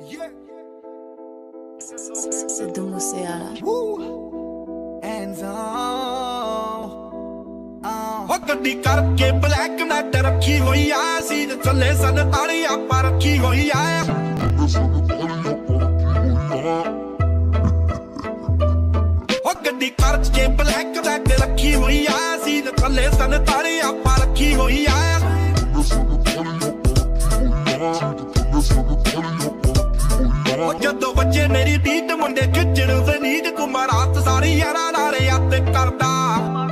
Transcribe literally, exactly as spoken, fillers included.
ਸਿੱਧੂ ਮੂਸੇਵਾਲਾ ਹੋ ਗੱਡੀ ਕਰਕੇ ਬਲੈਕ ਮੈਟ ਰੱਖੀ ਹੋਈ ਆ, ਸੀਟ ਥੱਲੇ ਸਨ ਤਾਲੀ ਆਪਾਂ ਰੱਖੀ ਹੋਈ ਆ। ਹੋ ਗੱਡੀ ਕਰਕੇ ਬਲੈਕ ਮੈਟ ਰੱਖੀ ਹੋਈ ਆ, ਸੀਟ ਥੱਲੇ ਸਨ ਤਾਲੀ ਆਪਾਂ ਰੱਖੀ ਹੋਈ ਆ। ਉਹ ਜਦੋਂ ਬੱਚੇ ਮੇਰੀ ਡੀਟ ਮੁੰਡੇ ਖਿੱਚਣ ਜ਼ਨੀਦ ਕੁਮਾਰਾਤ ਸਾਰੀ ਯਾਰਾਂ ਨਾਲ ਯਾਦ ਕਰਦਾ।